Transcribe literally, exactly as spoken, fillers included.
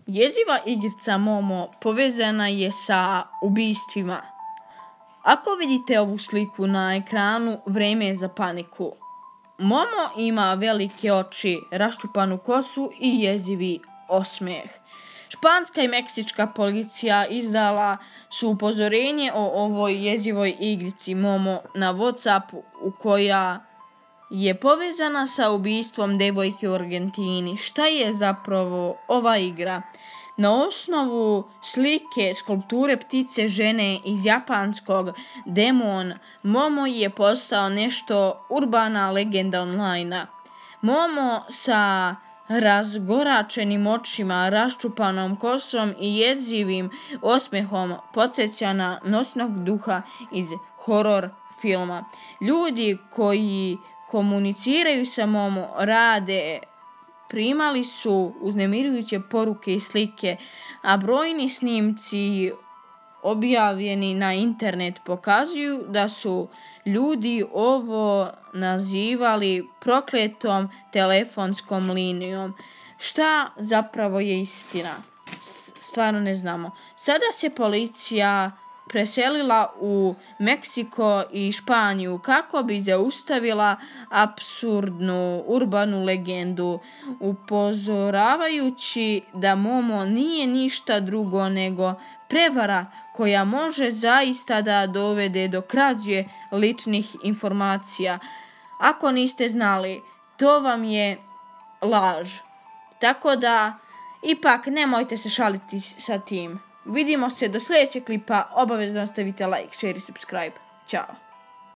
Jeziva igrica Momo povezana je sa ubistvima. Ako vidite ovu sliku na ekranu, vrijeme je za paniku. Momo ima velike oči, raščupanu kosu i jezivi osmijeh. Španska i meksička policija izdala su upozorenje o ovoj jezivoj igrici Momo na WhatsAppu, u koja je povezana sa ubistvom devojke u Argentini. Šta je zapravo ova igra? Na osnovu slike skulpture ptice žene iz japanskog Demon, Momo je postao nešto urbana legenda online. Momo sa razgoračenim očima, raščupanom kosom i jezivim osmehom podsjeća na noćnog duha iz horor filma. Ljudi koji komuniciraju sa Momo rade primali su uznemirujuće poruke i slike, a brojni snimci objavljeni na internet pokazuju da su ljudi ovo nazivali prokletom telefonskom linijom. Šta zapravo je istina? Stvarno ne znamo. Sada se policija preselila u Meksiko i Španiju kako bi zaustavila apsurdnu urbanu legendu, upozoravajući da Momo nije ništa drugo nego prevara koja može zaista da dovede do krađe ličnih informacija. Ako niste znali, to vam je laž. Tako da, ipak nemojte se šaliti sa tim. Vidimo se do sljedećeg klipa, obavezno ostavite like, share i subscribe. Ćao.